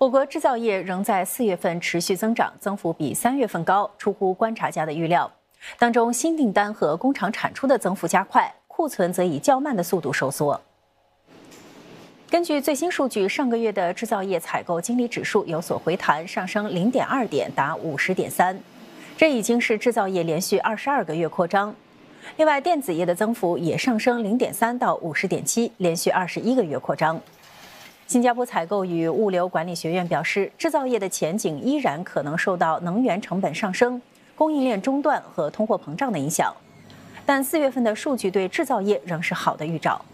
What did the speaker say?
我国制造业仍在4月份持续增长，增幅比3月份高，出乎观察家的预料。当中，新订单和工厂产出的增幅加快，库存则以较慢的速度收缩。根据最新数据，上个月的制造业采购经理指数有所回弹，上升0.2点，达50.3，这已经是制造业连续22个月扩张。另外，电子业的增幅也上升0.3到50.7，连续21个月扩张。新加坡采购与物流管理学院表示，制造业的前景依然可能受到能源成本上升、供应链中断和通货膨胀的影响，但4月份的数据对制造业仍是好的预兆。